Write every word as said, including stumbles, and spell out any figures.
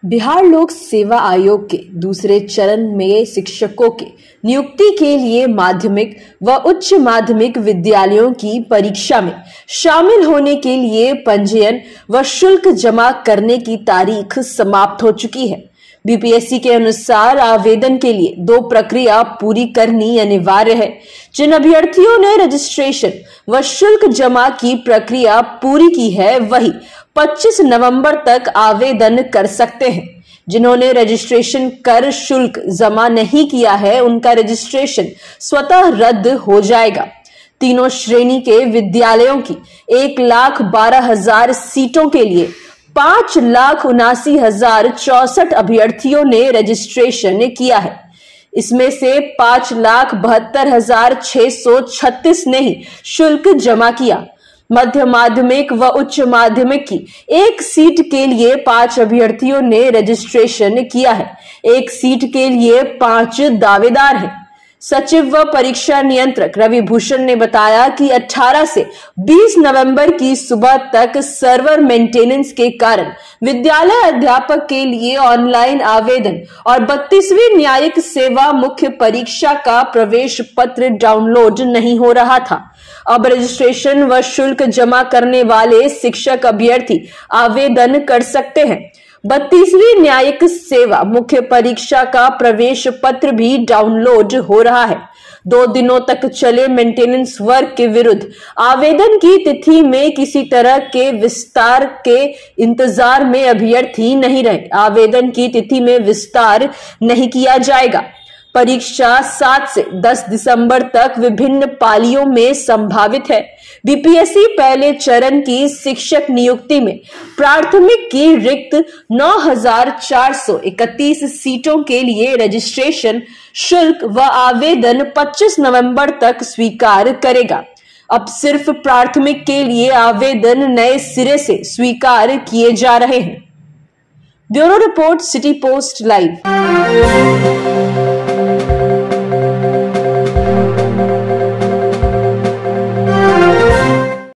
बिहार लोक सेवा आयोग के दूसरे चरण में शिक्षकों के नियुक्ति के लिए माध्यमिक व उच्च माध्यमिक विद्यालयों की परीक्षा में शामिल होने के लिए पंजीयन व शुल्क जमा करने की तारीख समाप्त हो चुकी है। बीपीएससी के अनुसार आवेदन के लिए दो प्रक्रिया पूरी करनी अनिवार्य है। जिन अभ्यर्थियों ने रजिस्ट्रेशन व शुल्क जमा की प्रक्रिया पूरी की है वही पच्चीस नवंबर तक आवेदन कर सकते हैं। जिन्होंने रजिस्ट्रेशन कर शुल्क जमा नहीं किया है उनका रजिस्ट्रेशन स्वतः रद्द हो जाएगा। तीनों श्रेणी के विद्यालयों की एक लाख बारह हजार सीटों के लिए पांच लाख उनासी हजार चौसठ अभ्यर्थियों ने रजिस्ट्रेशन किया है। इसमें से पांच लाख बहत्तर हजार छह सौ छत्तीस ने ही शुल्क जमा किया। मध्य माध्यमिक व उच्च माध्यमिक की एक सीट के लिए पांच अभ्यर्थियों ने रजिस्ट्रेशन किया है। एक सीट के लिए पांच दावेदार हैं। सचिव व परीक्षा नियंत्रक रवि भूषण ने बताया कि अठारह से बीस नवंबर की सुबह तक सर्वर मेंटेनेंस के कारण विद्यालय अध्यापक के लिए ऑनलाइन आवेदन और बत्तीसवीं न्यायिक सेवा मुख्य परीक्षा का प्रवेश पत्र डाउनलोड नहीं हो रहा था। अब रजिस्ट्रेशन व शुल्क जमा करने वाले शिक्षक अभ्यर्थी आवेदन कर सकते हैं। बत्तीसवीं न्यायिक सेवा मुख्य परीक्षा का प्रवेश पत्र भी डाउनलोड हो रहा है। दो दिनों तक चले मेंटेनेंस वर्क के विरुद्ध आवेदन की तिथि में किसी तरह के विस्तार के इंतजार में अभ्यर्थी नहीं रहे। आवेदन की तिथि में विस्तार नहीं किया जाएगा। परीक्षा सात से दस दिसंबर तक विभिन्न पालियों में संभावित है। बीपीएससी पहले चरण की शिक्षक नियुक्ति में प्राथमिक की रिक्त नौ हजार चार सौ इकतीस सीटों के लिए रजिस्ट्रेशन शुल्क व आवेदन पच्चीस नवंबर तक स्वीकार करेगा। अब सिर्फ प्राथमिक के लिए आवेदन नए सिरे से स्वीकार किए जा रहे हैं। Bureau report, city post live.